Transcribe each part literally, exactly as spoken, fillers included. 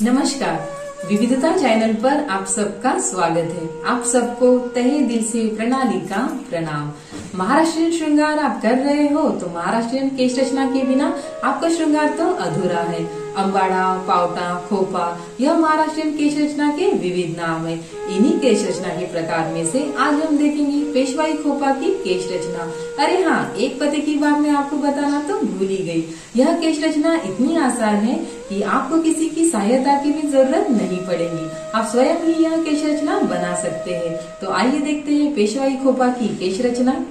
नमस्कार, विविधता चैनल पर आप सबका स्वागत है। आप सबको तहे दिल से प्रणाली का प्रणाम। महाराष्ट्रीयन श्रृंगार आप कर रहे हो तो महाराष्ट्रीयन केश रचना के बिना आपका श्रृंगार तो अधूरा है। अंबाड़ा, पावटा, खोपा यह महाराष्ट्रीयन केश रचना के विविध नाम है। इन्हीं केश रचना के प्रकार में से आज हम देखेंगे पेशवाई खोपा की केश रचना। अरे हाँ, एक पते की बात मैं आपको बताना तो भूल ही गई। यह केश रचना इतनी आसान है कि आपको किसी की सहायता की भी जरूरत नहीं पड़ेगी। आप स्वयं ही यह केश रचना बना सकते हैं। तो आइए देखते हैं पेशवाई खोपा की केश रचना।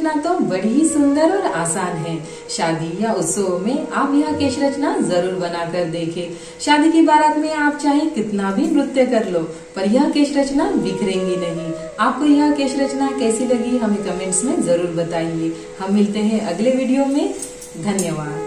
रचना तो बड़ी ही सुंदर और आसान है। शादी या उत्सव में आप यह केश रचना जरूर बनाकर देखें। शादी की बारात में आप चाहे कितना भी नृत्य कर लो, पर यह केश रचना बिखरेंगी नहीं। आपको यह केश रचना कैसी लगी हमें कमेंट्स में जरूर बताइए। हम मिलते हैं अगले वीडियो में। धन्यवाद।